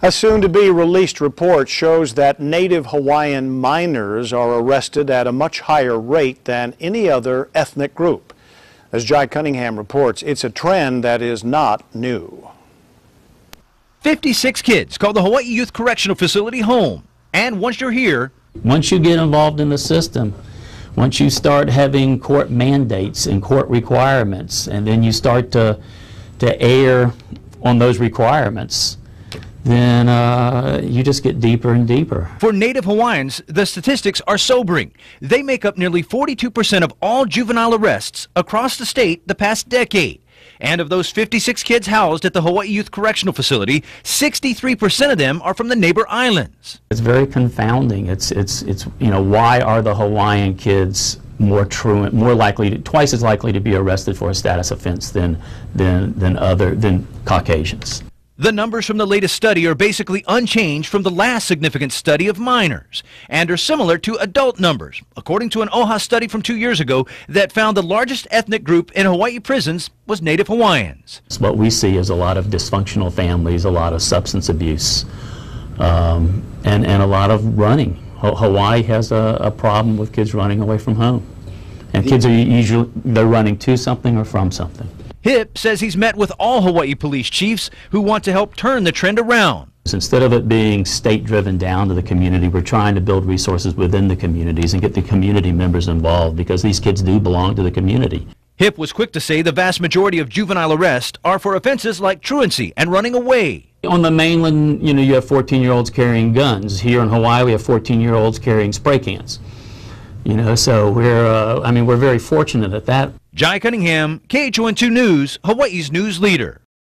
A soon-to-be released report shows that Native Hawaiian minors are arrested at a much higher rate than any other ethnic group. As Jai Cunningham reports, it's a trend that is not new. 56 kids call the Hawaii Youth Correctional Facility home. And once you're here, once you get involved in the system, once you start having court mandates and court requirements, and then you start to err on those requirements, then you just get deeper and deeper. For Native Hawaiians, the statistics are sobering. They make up nearly 42% of all juvenile arrests across the state the past decade. And of those 56 kids housed at the Hawaii Youth Correctional Facility, 63% of them are from the neighbor islands. It's very confounding. It's you know, why are the Hawaiian kids twice as likely to be arrested for a status offense than Caucasians? The numbers from the latest study are basically unchanged from the last significant study of minors and are similar to adult numbers, according to an OHA study from 2 years ago that found the largest ethnic group in Hawaii prisons was Native Hawaiians. What we see is a lot of dysfunctional families, a lot of substance abuse, and a lot of running. Hawaii has a problem with kids running away from home. And kids are usually running to something or from something. Hip says he's met with all Hawaii police chiefs who want to help turn the trend around. Instead of it being state-driven down to the community, we're trying to build resources within the communities and get the community members involved, because these kids do belong to the community. Hip was quick to say the vast majority of juvenile arrests are for offenses like truancy and running away. On the mainland, you know, you have 14-year-olds carrying guns. Here in Hawaii, we have 14-year-olds carrying spray cans. You know, so we're very fortunate at that. Jai Cunningham, KHON2 News, Hawaii's news leader.